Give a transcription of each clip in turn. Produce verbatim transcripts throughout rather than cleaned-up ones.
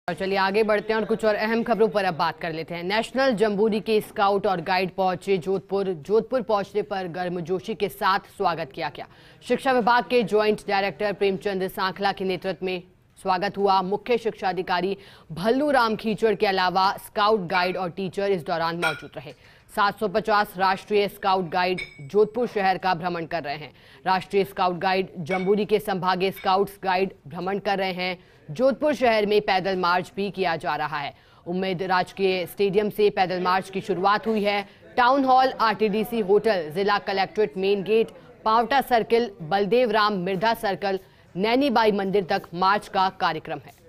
और चलिए आगे बढ़ते हैं और कुछ और अहम खबरों पर अब बात कर लेते हैं। नेशनल जम्बूरी के स्काउट और गाइड पहुंचे जोधपुर। जोधपुर पहुंचने पर गर्मजोशी के साथ स्वागत किया गया। शिक्षा विभाग के ज्वाइंट डायरेक्टर प्रेमचंद सांखला के नेतृत्व में स्वागत हुआ। मुख्य शिक्षा अधिकारी भल्लू राम खीचड़ के अलावा स्काउट गाइड और टीचर इस दौरान मौजूद रहे। सात सौ पचास राष्ट्रीय स्काउट गाइड जोधपुर शहर का भ्रमण कर रहे हैं। राष्ट्रीय स्काउट गाइड जम्बूरी के संभागीय स्काउट्स गाइड भ्रमण कर रहे हैं। जोधपुर शहर में पैदल मार्च भी किया जा रहा है। उम्मेद राजकीय स्टेडियम से पैदल मार्च की शुरुआत हुई है। टाउन हॉल, आरटीडीसी होटल, जिला collectorate main gate, Pavta circle, Baldev Ram Mirdha circle, Nainibai मंदिर तक मार्च का कार्यक्रम है।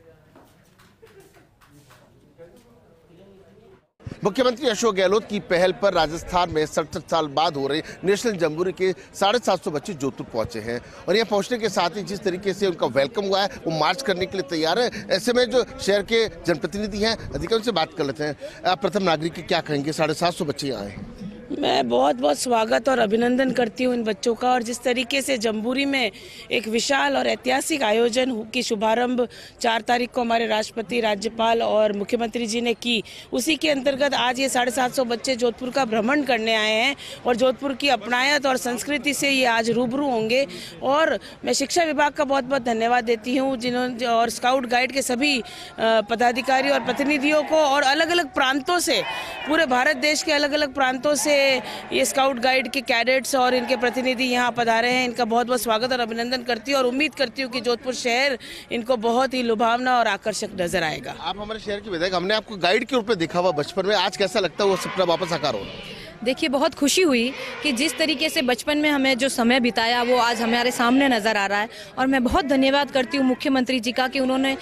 मुख्यमंत्री अशोक गहलोत की पहल पर राजस्थान में सड़सठ साल बाद हो रहे नेशनल जम्बूरी के साढ़े सात सौ बच्चे जोधपुर पहुंचे हैं और यहाँ पहुंचने के साथ ही जिस तरीके से उनका वेलकम हुआ है वो मार्च करने के लिए तैयार है। ऐसे में जो शहर के जनप्रतिनिधि हैं अधिकारियों से बात कर लेते हैं। आप प्रथम नागरिक क्या कहेंगे? साढ़े सात सौ बच्चे यहाँ आए। मैं बहुत बहुत स्वागत और अभिनंदन करती हूँ इन बच्चों का। और जिस तरीके से जम्बूरी में एक विशाल और ऐतिहासिक आयोजन की शुभारंभ चार तारीख को हमारे राष्ट्रपति, राज्यपाल और मुख्यमंत्री जी ने की, उसी के अंतर्गत आज ये साढ़े सात सौ बच्चे जोधपुर का भ्रमण करने आए हैं और जोधपुर की अपनायत और संस्कृति से ये आज रूबरू होंगे। और मैं शिक्षा विभाग का बहुत बहुत धन्यवाद देती हूँ जिन्होंने और स्काउट गाइड के सभी पदाधिकारी और प्रतिनिधियों को और अलग अलग प्रांतों से, पूरे भारत देश के अलग अलग प्रांतों से ये स्काउट गाइड के कैडेट्स और इनके प्रतिनिधि यहाँ पधारे हैं। इनका बहुत बहुत स्वागत और अभिनंदन करती हूँ और उम्मीद करती हूँ कि जोधपुर शहर इनको बहुत ही लुभावना और आकर्षक नजर आएगा। आप हमारे शहर की विधायक, हमने आपको गाइड के रूप में देखा हुआ बचपन में, आज कैसा लगता है वो सपना वापस साकार हो रहा है? देखिए, बहुत खुशी हुई कि जिस तरीके से बचपन में हमें जो समय बिताया वो आज हमारे सामने नज़र आ रहा है। और मैं बहुत धन्यवाद करती हूँ मुख्यमंत्री जी का कि उन्होंने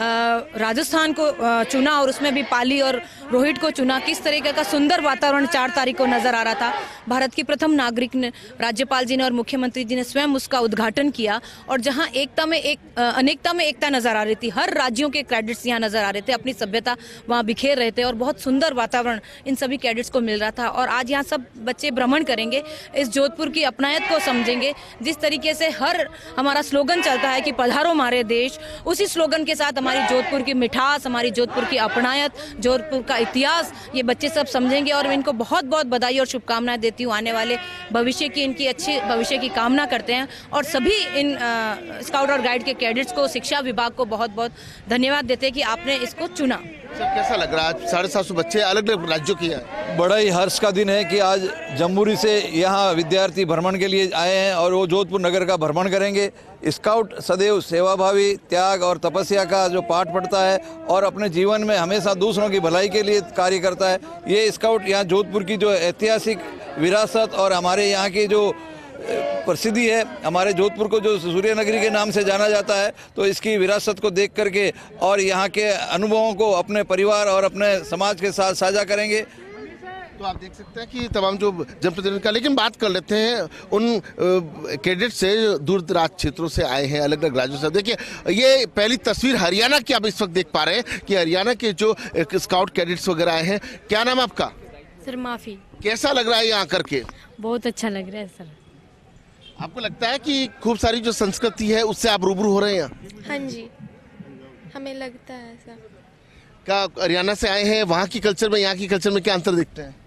राजस्थान को चुना और उसमें भी पाली और रोहित को चुना। किस तरीके का सुंदर वातावरण चार तारीख को नज़र आ रहा था। भारत की प्रथम नागरिक ने, राज्यपाल जी ने और मुख्यमंत्री जी ने स्वयं उसका उद्घाटन किया। और जहाँ एकता में एक अनेकता में एकता नज़र आ रही थी, हर राज्यों के कैडेट्स यहाँ नज़र आ रहे थे, अपनी सभ्यता वहाँ बिखेर रहे थे और बहुत सुंदर वातावरण इन सभी कैडेट्स को मिल रहा था। और आज यहाँ सब बच्चे भ्रमण करेंगे, इस जोधपुर की अपनायत को समझेंगे। जिस तरीके से हर हमारा स्लोगन चलता है कि पधारो हमारे देश, उसी स्लोगन के साथ हमारी जोधपुर की मिठास, हमारी जोधपुर की अपनायत, जोधपुर का इतिहास ये बच्चे सब समझेंगे। और मैं इनको बहुत बहुत बधाई और शुभकामनाएं देती हूँ। आने वाले भविष्य की, इनकी अच्छी भविष्य की कामना करते हैं और सभी इन स्काउट और गाइड के कैडेट्स को, शिक्षा विभाग को बहुत बहुत धन्यवाद देते हैं कि आपने इसको चुना। सर, कैसा लग रहा है? साढ़े सात सौ बच्चे अलग अलग राज्यों के हैं। बड़ा ही हर्ष का दिन है कि आज जम्बूरी से यहाँ विद्यार्थी भ्रमण के लिए आए हैं और वो जोधपुर नगर का भ्रमण करेंगे। स्काउट सदैव सेवाभावी, त्याग और तपस्या का जो पाठ पढ़ता है और अपने जीवन में हमेशा दूसरों की भलाई के लिए कार्य करता है। ये स्काउट यहाँ जोधपुर की जो ऐतिहासिक विरासत और हमारे यहाँ की जो प्रसिद्धि है, हमारे जोधपुर को जो सूर्य नगरी के नाम से जाना जाता है, तो इसकी विरासत को देख करके और यहाँ के अनुभवों को अपने परिवार और अपने समाज के साथ साझा करेंगे। तो आप देख सकते हैं कि तमाम जो जनप्रतिनिधि का, लेकिन बात कर लेते हैं उन कैडेट से दूर दराज क्षेत्रों से आए हैं, अलग अलग राज्यों से। देखिए, ये पहली तस्वीर हरियाणा की आप इस वक्त देख पा रहे हैं कि हरियाणा के जो स्काउट कैडेट्स वगैरह आए हैं। क्या नाम है आपका? सर माफी। कैसा लग रहा है यहाँ करके? बहुत अच्छा लग रहा है सर। आपको लगता है कि खूब सारी जो संस्कृति है उससे आप रूबरू हो रहे हैं? हाँ जी, हमें लगता है ऐसा। क्या हरियाणा से आए हैं, वहाँ की कल्चर में यहाँ की कल्चर में क्या अंतर दिखते हैं?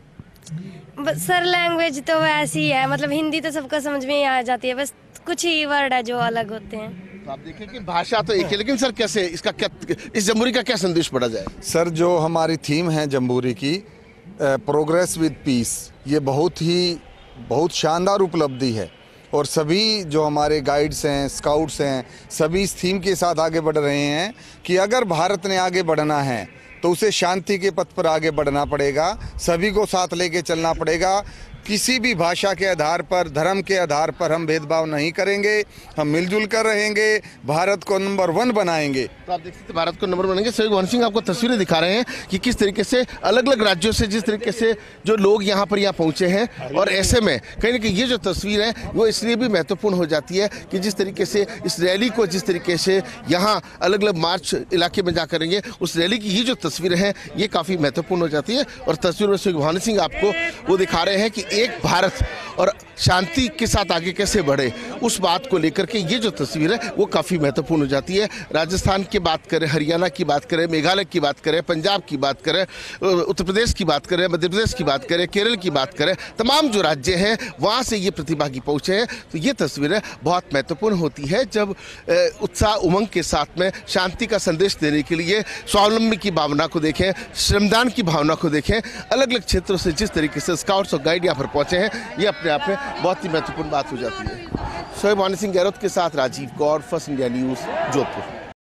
सर लैंग्वेज तो वैसी ही है, मतलब हिंदी तो सबको समझ में ही आ जाती है, बस कुछ ही वर्ड है जो अलग होते हैं। तो आप देखें कि भाषा तो एक है, लेकिन सर कैसे इसका क्या, इस जम्बूरी का क्या संदेश पड़ा जाए? सर, जो हमारी थीम है जम्बूरी की, प्रोग्रेस विद पीस, ये बहुत ही बहुत शानदार उपलब्धि है और सभी जो हमारे गाइड्स हैं, स्काउट्स हैं, सभी इस थीम के साथ आगे बढ़ रहे हैं कि अगर भारत ने आगे बढ़ना है तो उसे शांति के पथ पर आगे बढ़ना पड़ेगा, सभी को साथ लेके चलना पड़ेगा। किसी भी भाषा के आधार पर, धर्म के आधार पर हम भेदभाव नहीं करेंगे, हम मिलजुल कर रहेंगे, भारत को नंबर वन बनाएंगे। तो आप देख सकते हैं भारत को नंबर बनाएंगे। सर भवन सिंह आपको तस्वीरें दिखा रहे हैं कि किस तरीके से अलग अलग राज्यों से जिस तरीके से जो लोग यहाँ पर यहाँ पहुँचे हैं। और ऐसे में कहीं ना कहीं ये जो तस्वीर है वो इसलिए भी महत्वपूर्ण हो जाती है कि जिस तरीके से इस रैली को, जिस तरीके से यहाँ अलग अलग मार्च इलाके में जा करेंगे, उस रैली की ये जो तस्वीरें हैं ये काफ़ी महत्वपूर्ण हो जाती है। और तस्वीर में श्री भवन सिंह आपको वो दिखा रहे हैं कि एक भारत और शांति के साथ आगे कैसे बढ़े, उस बात को लेकर के ये जो तस्वीर है वो काफ़ी महत्वपूर्ण हो जाती है। राजस्थान की बात करें, हरियाणा की बात करें, मेघालय की बात करें, पंजाब की बात करें, उत्तर प्रदेश की बात करें, मध्य प्रदेश की बात करें, केरल की बात करें, तमाम जो राज्य हैं वहाँ से ये प्रतिभागी पहुँचे हैं। तो ये तस्वीरें बहुत महत्वपूर्ण होती है जब उत्साह उमंग के साथ में शांति का संदेश देने के लिए स्वावलंबी की भावना को देखें, श्रमदान की भावना को देखें, अलग अलग क्षेत्रों से जिस तरीके से स्काउट्स और गाइड यहाँ पर पहुँचे हैं, ये अपने आप में बहुत ही महत्वपूर्ण बात हो जाती है। शोएब वानी सिंह गहलोत के साथ Rajeev Gaur, first India news, Jodhpur.